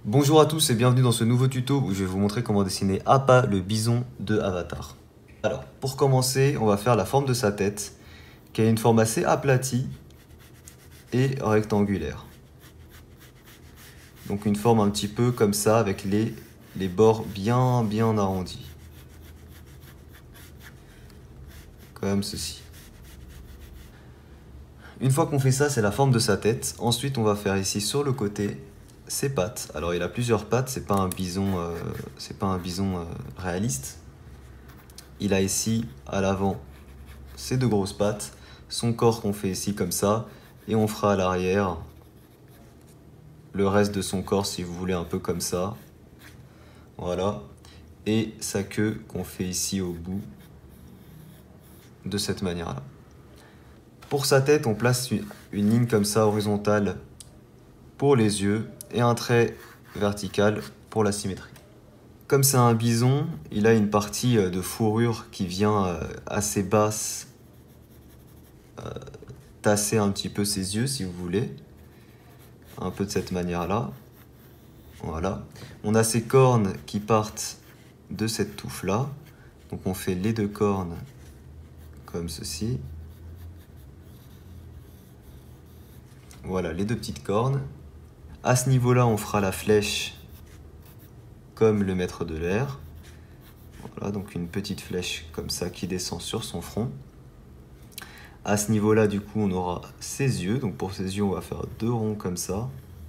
Bonjour à tous et bienvenue dans ce nouveau tuto où je vais vous montrer comment dessiner Appa le bison de Avatar. Alors, pour commencer, on va faire la forme de sa tête, qui a une forme assez aplatie et rectangulaire. Donc une forme un petit peu comme ça, avec les bords bien arrondis. Comme ceci. Une fois qu'on fait ça, c'est la forme de sa tête. Ensuite, on va faire ici sur le côté ses pattes. Alors il a plusieurs pattes, c'est pas un bison, réaliste. Il a ici à l'avant ses deux grosses pattes, son corps qu'on fait ici comme ça, et on fera à l'arrière le reste de son corps si vous voulez un peu comme ça. Voilà. Et sa queue qu'on fait ici au bout de cette manière-là. Pour sa tête, on place une ligne comme ça horizontale pour les yeux et un trait vertical pour la symétrie. Comme c'est un bison, il a une partie de fourrure qui vient assez basse, tasser un petit peu ses yeux si vous voulez. Un peu de cette manière-là. Voilà. On a ces cornes qui partent de cette touffe-là. Donc on fait les deux cornes comme ceci. Voilà, les deux petites cornes. À ce niveau-là, on fera la flèche comme le maître de l'air. Voilà, donc une petite flèche comme ça qui descend sur son front. À ce niveau-là, du coup, on aura ses yeux. Donc pour ses yeux, on va faire deux ronds comme ça.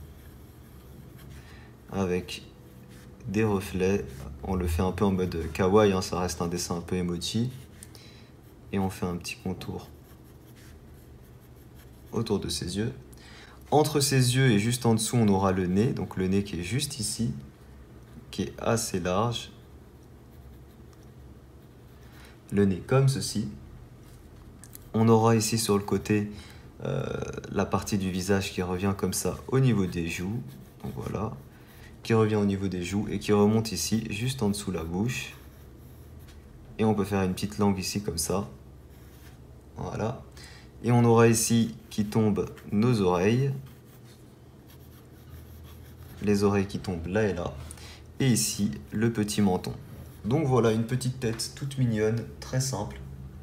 Avec des reflets. On le fait un peu en mode kawaii, hein, ça reste un dessin un peu emoji. Et on fait un petit contour autour de ses yeux. Entre ses yeux et juste en dessous, on aura le nez. Donc le nez qui est juste ici, qui est assez large. Le nez comme ceci. On aura ici sur le côté la partie du visage qui revient comme ça au niveau des joues. Donc voilà. Qui revient au niveau des joues et qui remonte ici juste en dessous la bouche. Et on peut faire une petite langue ici comme ça. Voilà. Et on aura ici qui tombent nos oreilles. Les oreilles qui tombent là et là. Et ici, le petit menton. Donc voilà, une petite tête toute mignonne, très simple.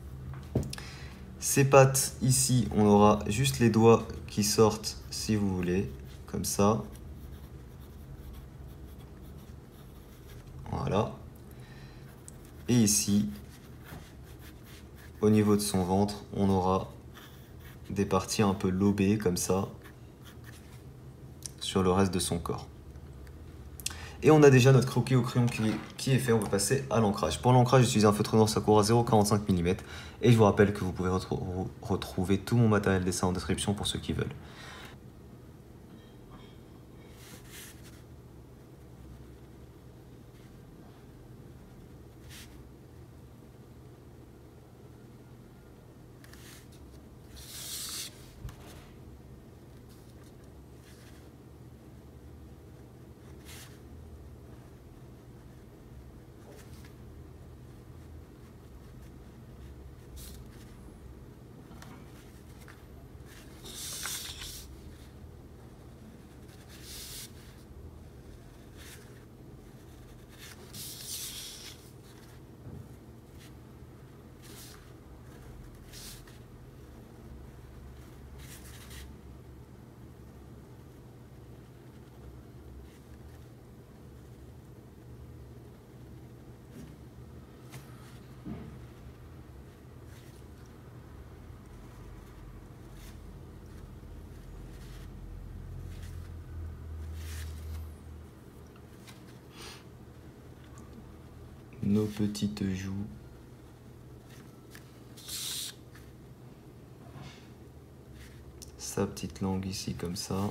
Ces pattes, ici, on aura juste les doigts qui sortent, si vous voulez, comme ça. Voilà. Et ici, au niveau de son ventre, on aura des parties un peu lobées, comme ça, sur le reste de son corps. Et on a déjà notre croquis au crayon qui est fait, on va passer à l'ancrage. Pour l'ancrage, j'utilise un feutre noir Sakura 0,45 mm. Et je vous rappelle que vous pouvez retrouver tout mon matériel dessin en description pour ceux qui veulent. Nos petites joues. Sa petite langue ici comme ça.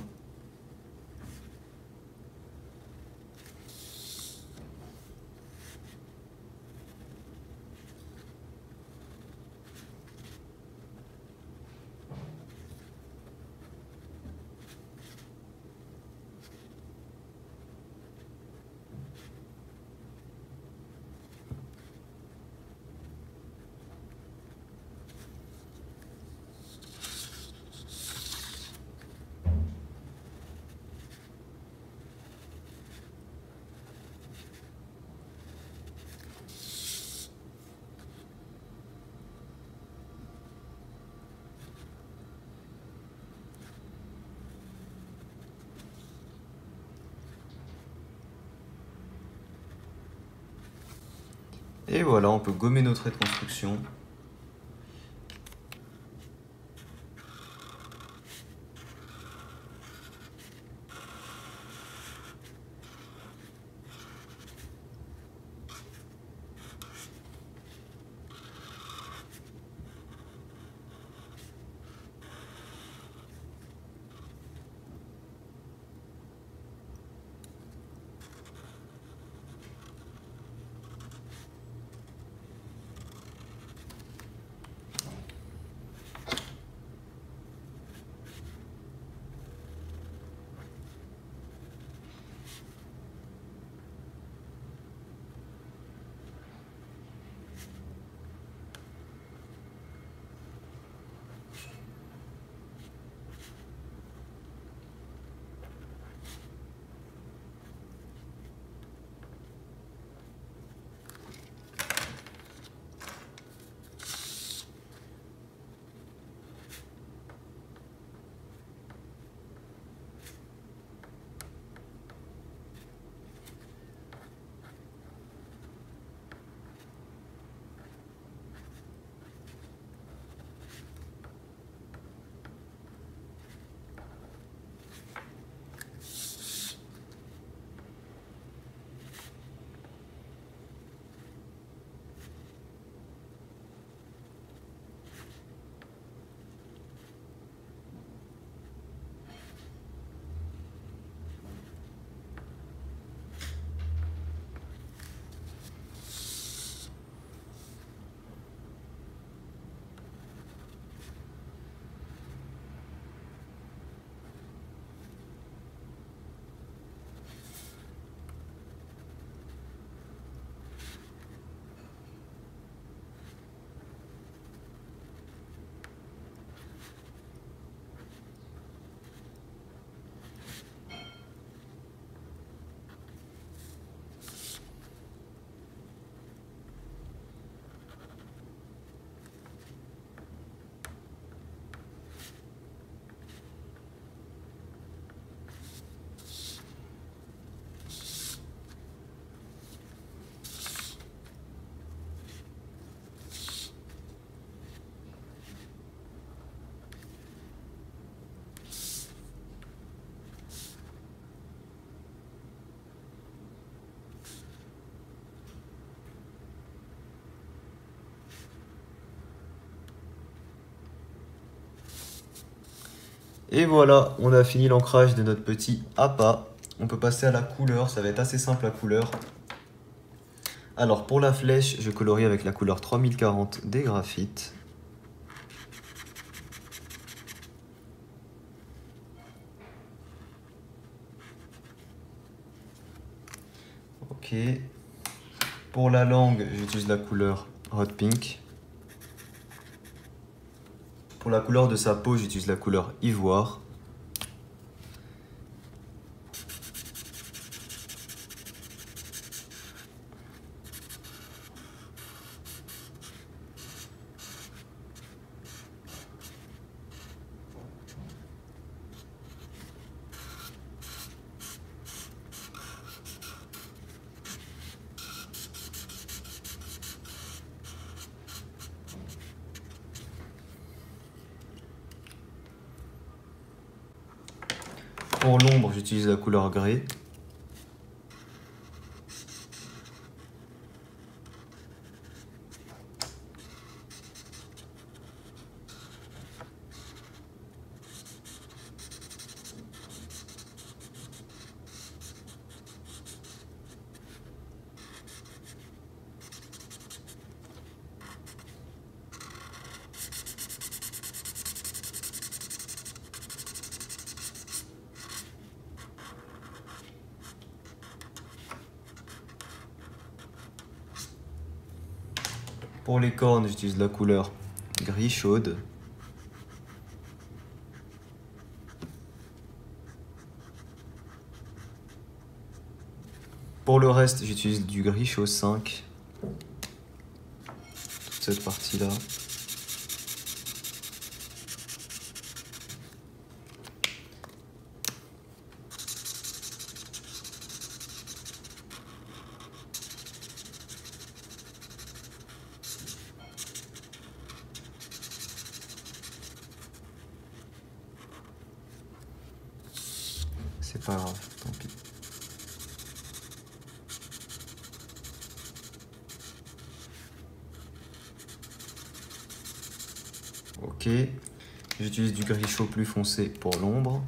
Et voilà, on peut gommer nos traits de construction. Et voilà, on a fini l'ancrage de notre petit appât. On peut passer à la couleur, ça va être assez simple la couleur. Alors pour la flèche, je colorie avec la couleur 3040 des graphites. Ok. Pour la langue, j'utilise la couleur Hot Pink. Pour la couleur de sa peau, j'utilise la couleur Ivoire. Pour l'ombre, j'utilise la couleur gris. Pour les cornes, j'utilise la couleur gris chaude. Pour le reste, j'utilise du gris chaud 5. Toute cette partie-là. c'est pas grave, tant pis. Ok, j'utilise du gris chaud plus foncé pour l'ombre.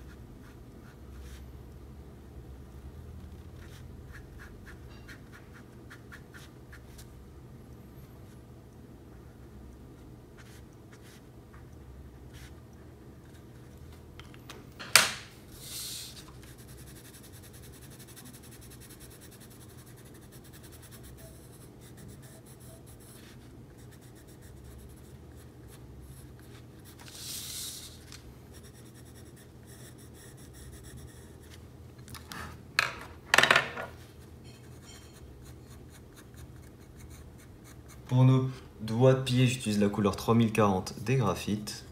Pour nos doigts de pied, j'utilise la couleur 3040 des graphites.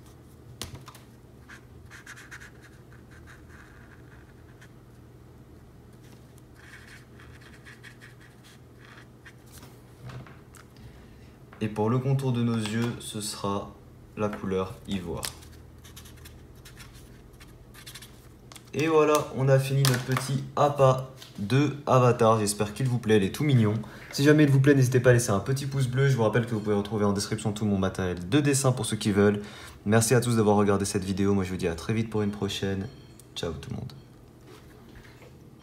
Et pour le contour de nos yeux, ce sera la couleur ivoire. Et voilà, on a fini notre petit appât de Avatar. J'espère qu'il vous plaît, il est tout mignon. Si jamais il vous plaît, n'hésitez pas à laisser un petit pouce bleu. Je vous rappelle que vous pouvez retrouver en description tout mon matériel de dessin pour ceux qui veulent. Merci à tous d'avoir regardé cette vidéo. Moi, je vous dis à très vite pour une prochaine. Ciao tout le monde.